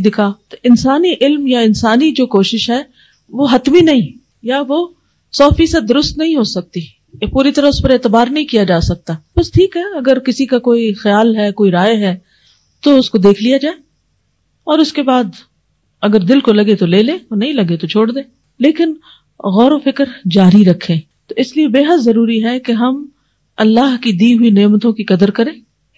دکھا. تو انسانی علم یا انسانی جو کوشش ہے وہ حتمی نہیں, یا وہ 100% درست نہیں ہو سکتی, یا پوری طرح اس پر اعتبار نہیں کیا جا سکتا. بس ٹھیک ہے, اگر کسی کا کوئی خیال ہے, کوئی رائے ہے, تو اس کو دیکھ لیا جائے, اور اس کے بعد اگر دل کو لگے تو لے لے, اور نہیں لگے تو چھوڑ دے, لیکن غور و فکر جاری رکھیں. تو اس لیے بے حد ضروری ہے کہ ہم اللہ کی دی ہوئی نعمتوں کی قدر کریں,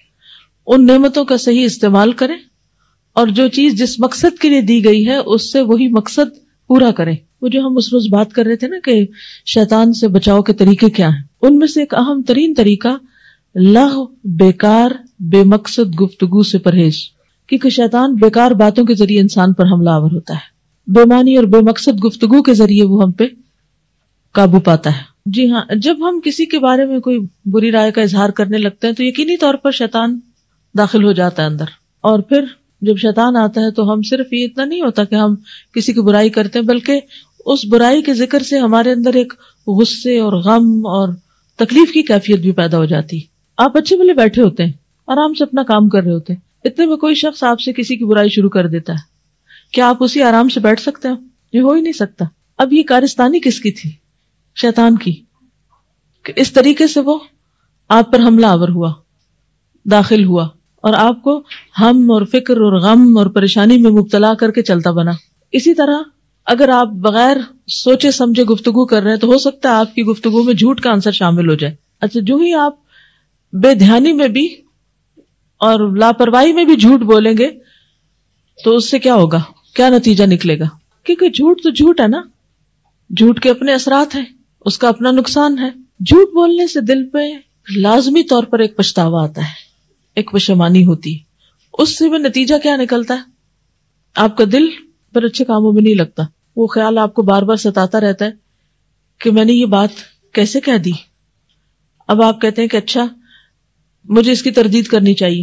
ان نعمتوں کا صحیح استعمال کریں, اور جو چیز جس مقصد کے لیے دی گئی ہے اس سے وہی مقصد پورا کریں. وہ جو ہم اس روز بات کر رہے تھے نا کہ شیطان سے بچاؤ کے طریقے کیا ہیں, ان میں سے ایک اہم ترین طریقہ لغو, بیکار بے مقصد گفتگو سے پرہیز. کیونکہ شیطان بیکار باتوں کے ذریعے انسان پر حملہ آور ہوتا ہے, بے معنی اور بے مقصد گفتگو کے ذریعے وہ ہم پہ قابو پاتا ہے. جی ہاں, جب ہم کسی کے بارے میں کوئی بری رائے کا اظہار کرنے لگتے ہیں تو یقینی طور پر شیطان داخل ہو جاتا ہے اندر, اور پھر جب شیطان آتا ہے تو ہم صرف یہ اتنا نہیں ہوتا کہ ہم کسی کی برائی کرتے ہیں, بلکہ اس برائی کے ذکر سے ہمارے اندر ایک غصے اور غم اور تکلیف کی کیفیت بھی پیدا ہو جاتی. آپ اچھے بھلے بیٹھے ہوتے ہیں, آرام سے اپنا کام کر رہے ہوتے ہیں, اتنے میں کوئی شخص آپ سے کسی کی برائی شروع کر دیتا ہے, کیا آپ اسی آرام سے بیٹھ سکتے ہیں؟ یہ ہو ہی نہیں سکتا. اب یہ کارستانی کس کی تھی؟ شیطان کی, کہ اس طریقے سے وہ آپ پر حملہ آور ہوا, داخل ہوا, اور آپ کو ہم اور فکر اور غم اور پریشانی میں مبتلا کر کے چلتا بنا. اسی طرح اگر آپ بغیر سوچے سمجھے گفتگو کر رہے ہیں تو ہو سکتا ہے آپ کی گفتگو میں جھوٹ کا عنصر شامل ہو جائے. اچھا, جو ہی آپ بے دھیانی میں بھی اور لاپرواہی میں بھی جھوٹ بولیں گے تو اس سے کیا ہوگا, کیا نتیجہ نکلے گا؟ کیونکہ جھوٹ تو جھوٹ ہے نا, جھوٹ کے اپنے اثرات ہیں, اس کا اپنا نقصان ہے. جھوٹ بولنے سے دل پہ لازمی طور پر ایک پچھتاوا آتا ہے, ایک پشیمانی ہوتی ہے. اس سے بھی نتیجہ کیا نکلتا ہے؟ آپ کا دل پر اچھے کاموں میں نہیں لگتا. وہ خیال آپ کو بار بار ستاتا رہتا ہے کہ میں نے یہ بات کیسے کہہ دی. اب آپ کہتے ہیں کہ اچھا مجھے اس کی تردید کرنی چاہیے,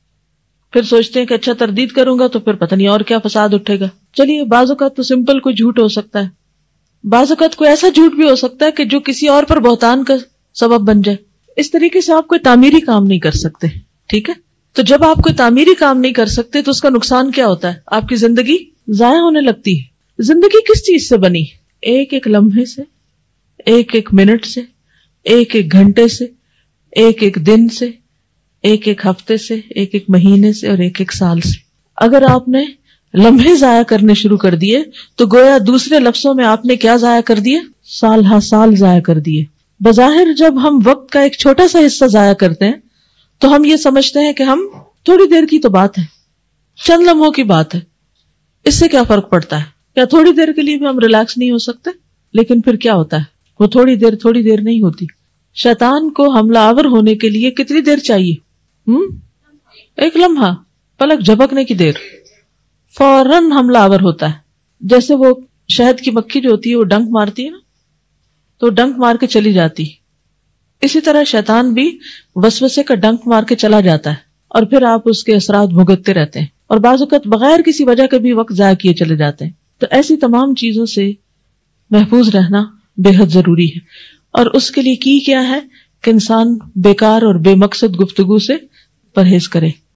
پھر سوچتے ہیں کہ اچھا تردید کروں گا تو پھر پتہ نہیں اور کیا فساد اٹھے گا. چلیے, بعض اوقات تو سمپل کوئی جھوٹ ہو سکتا ہے, بعض اوقات کوئی ایسا جھوٹ بھی ہو سکتا ہے کہ جو کسی اور پر بہتان کا سبب بن جائے. اس طریقے سے آپ کوئی تعمیری کام نہیں کر سکتے. ٹھیک ہے, تو جب آپ کوئی تعمیری کام نہیں کر سکتے تو اس کا نقصان کیا ہوتا ہے؟ آپ کی زندگی ضائع ہونے لگتی ہے. زندگی کس چیز سے بنی؟ ایک ایک لمحے سے, ایک ایک منٹ سے, ایک ایک گھنٹے سے, ایک ایک دن سے, ایک ایک ہفتے سے, ایک ایک مہینے سے, اور ایک ایک سال سے. اگر آپ نے لمحے ضائع کرنے شروع کر دیے تو گویا دوسرے لفظوں میں آپ نے کیا ضائع کر دیے؟ سال ہا سال ضائع کر دیے. بظاہر جب ہم وقت کا ایک چھوٹا سا حصہ ضائع کرتے ہیں تو ہم یہ سمجھتے ہیں کہ ہم تھوڑی دیر کی تو بات ہے, چند لمحوں کی بات ہے, اس سے کیا فرق پڑتا ہے؟ کیا تھوڑی دیر کے لیے بھی ہم ریلیکس نہیں ہو سکتے؟ لیکن پھر کیا ہوتا ہے؟ وہ تھوڑی دیر نہیں ہوتی. شیطان کو حملہ آور ہونے کے لیے کتنی دیر چاہیے؟ ایک لمحہ, پلک جھپکنے کی دیر, فوراً حملہ آور ہوتا ہے. جیسے وہ شہد کی مکھی جو ہوتی ہے وہ ڈنک مارتی ہے نا, تو ڈنک مار کے چلی جاتی. اسی طرح شیطان بھی وسوسے کا ڈنک مار کے چلا جاتا ہے, اور پھر آپ اس کے اثرات بھگتتے رہتے ہیں, اور بعض اوقات بغیر کسی وجہ کے بھی وقت ضائع کیے چلے جاتے ہیں. تو ایسی تمام چیزوں سے محفوظ رہنا بے حد ضروری ہے. اور اس کے لیے کیا ہے کہ انسان بیکار اور بے مقصد گفتگو سے پرہیز کرے.